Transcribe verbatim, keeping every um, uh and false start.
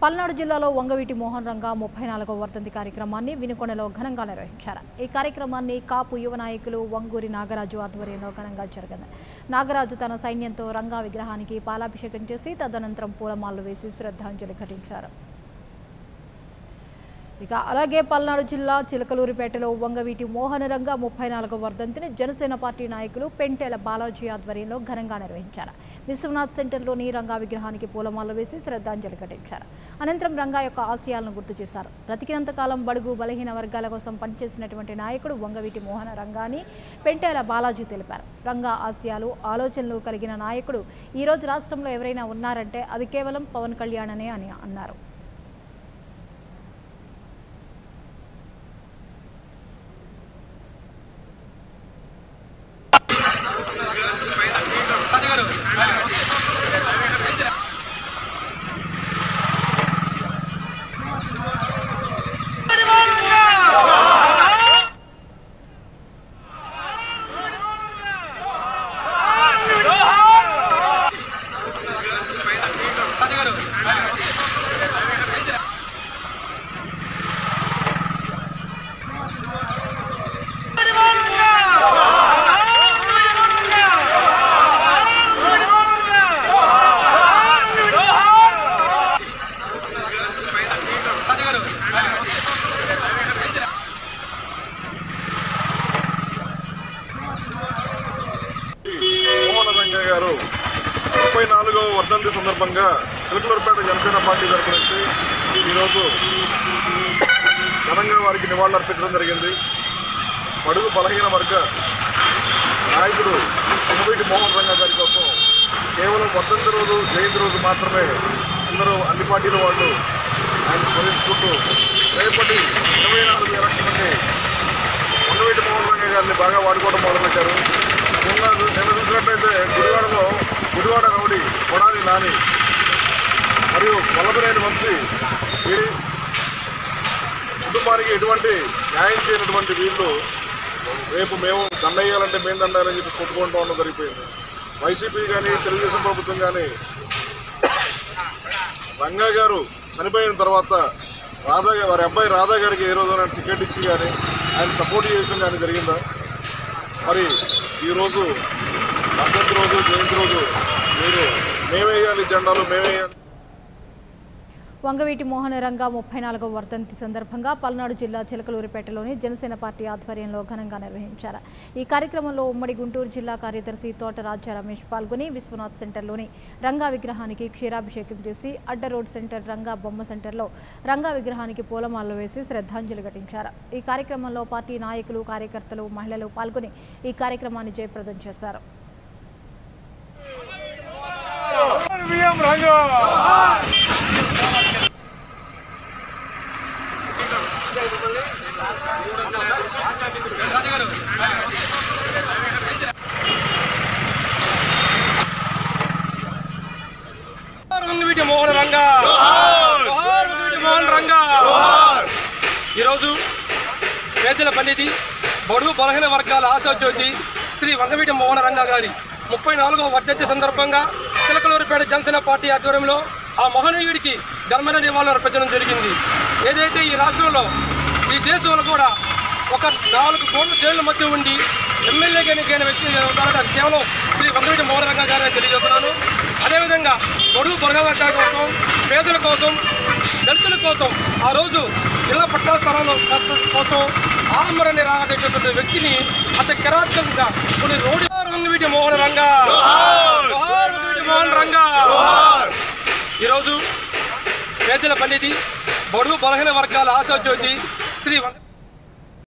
పల్నాడు జిల్లాలో వంగవీటి మోహన్ రంగా ముప్పై నాలుగవ వర్ధంతి కార్యక్రమాన్ని వినుకొండలో ఘనంగా నిర్వహించారు. ఈ కార్యక్రమాన్ని కాపు యువ నాయకులు వంగూరి నాగరాజు ఆధ్వర్యంలో ఘనంగా జరిగింది. నాగరాజు తన సైన్యంతో రంగా విగ్రహానికి పాలాభిషేకం చేసి తదనంతరం పూలమాలలు వేసి శ్రద్ధాంజలి ఘటించారు. ఇక అలాగే పల్నాడు జిల్లా చిలకలూరిపేటలో వంగవీటి మోహన్ రంగా ముప్పై నాలుగవ వర్ధంతిని జనసేన పార్టీ నాయకులు పెంటేల బాలాజీ ఆధ్వర్యంలో ఘనంగా నిర్వహించారు. విశ్వనాథ్ సెంటర్లోని రంగా విగ్రహానికి పూలమాలలు వేసి శ్రద్ధాంజలి ఘటించారు. అనంతరం రంగా యొక్క ఆశయాలను గుర్తు చేశారు. బ్రతికినంతకాలం బడుగు బలహీన వర్గాల కోసం పనిచేసినటువంటి నాయకుడు వంగవీటి మోహన్ రంగా అని పెంటేల బాలాజీ తెలిపారు. రంగా ఆశయాలు ఆలోచనలు కలిగిన నాయకుడు ఈరోజు రాష్ట్రంలో ఎవరైనా ఉన్నారంటే అది కేవలం పవన్ కళ్యాణ్ అనే అని అన్నారు. ముప్పై నాలుగవ వర్ధంతి సందర్భంగా చిలకలూరిపేట జనసేన పార్టీ తరపు నుంచి ఈరోజు ఘనంగా వారికి నివాళులు అర్పించడం జరిగింది. బడుగు బలహీన వర్గ నాయకుడు వంగవీటి మోహన్ రంగా గారి కోసం కేవలం వర్ధంతి రోజు జయంతి రోజు మాత్రమే అందరూ అన్ని పార్టీల వాళ్ళు ఆయన స్మరించుకుంటూ రేపటి ఇరవై నాలుగు ఎలక్షన్కి వంగవీటి మోహన్ రంగా గారిని బాగా వాడుకోవడం మొదలుపెట్టారు. నిన్న నిన్న చూసినట్లయితే గుడివాడలో గుడివాడ రౌడీ కొడాలి నాని మరియు వల్లభనేని వంశీ వీరి కుటుంబానికి ఎటువంటి న్యాయం చేయనటువంటి వీళ్ళు రేపు మేము దండయ్యాలంటే మేము దండాలని చెప్పి కొట్టుకుంటూ ఉండడం జరిగిపోయింది. వైసీపీ కానీ తెలుగుదేశం ప్రభుత్వం కానీ రంగా గారు చనిపోయిన తర్వాత రాధా వారి అబ్బాయి రాధా గారికి ఏ రోజున టికెట్ ఇచ్చి కానీ ఆయన సపోర్ట్ చేయడం కానీ జరిగిందా? మరి ఈరోజు వర్ధంతి రోజు జయంతి రోజు మీరు మేమేయాలి జెండాలు మేమేయాలి. వంగవీటి మోహన్ రంగా ముప్పై నాలుగవ వర్ధంతి సందర్భంగా పల్నాడు జిల్లా చిలకలూరిపేటలోని జనసేన పార్టీ ఆధ్వర్యంలో ఘనంగా నిర్వహించారు. ఈ కార్యక్రమంలో ఉమ్మడి గుంటూరు జిల్లా కార్యదర్శి తోట రాజా రమేష్ పాల్గొని విశ్వనాథ్ సెంటర్లోని రంగా విగ్రహానికి క్షీరాభిషేకం చేసి అడ్డ రోడ్ సెంటర్ రంగా బొమ్మ సెంటర్లో రంగా విగ్రహానికి పూలమాలలు వేసి శ్రద్ధాంజలి ఘటించారు. ఈ కార్యక్రమంలో పార్టీ నాయకులు కార్యకర్తలు మహిళలు పాల్గొని ఈ కార్యక్రమాన్ని జయప్రదం చేశారు. వంగవీటి మోహన్ రంగా వంగవీటి మోహన్ రంగా ఈరోజు పేదల పండితి బడుగు బలహీన వర్గాల ఆశాజ్యోతి శ్రీ వంగవీటి మోహన్ రంగా గారి ముప్పై నాలుగవ వర్ధంతి సందర్భంగా చిలకలూరిపేట జనసేన పార్టీ ఆధ్వర్యంలో ఆ మహనీయుడికి ఘనమైన నివాళులు అర్పించడం జరిగింది. ఏదైతే ఈ రాష్ట్రంలో ఈ దేశంలో కూడా ఒక నాలుగు కోట్ల జైళ్ల మధ్య ఉండి ఎమ్మెల్యేగా ఎన్నికైన వ్యక్తి ఉన్నారంటే కేవలం శ్రీ వంగవీటి మోహన్ రంగా గారిని తెలియజేస్తున్నాను. అదేవిధంగా బడుగు బలహీన వర్గాల కోసం పేదల కోసం దళితుల కోసం ఆ రోజు ఇళ్ల పట్టణ స్థలాల కోసం ఆలంబరాన్ని రాగేటువంటి వ్యక్తిని అతి కిరాతకంగా కొన్ని రోడ్డు వంగవీటి మోహన్ రంగా వంగవీటి మోహన్ రంగా ఈరోజు పేదల పండితి బడుగు బలహీన వర్గాల ఆశాజ్యోతి శ్రీ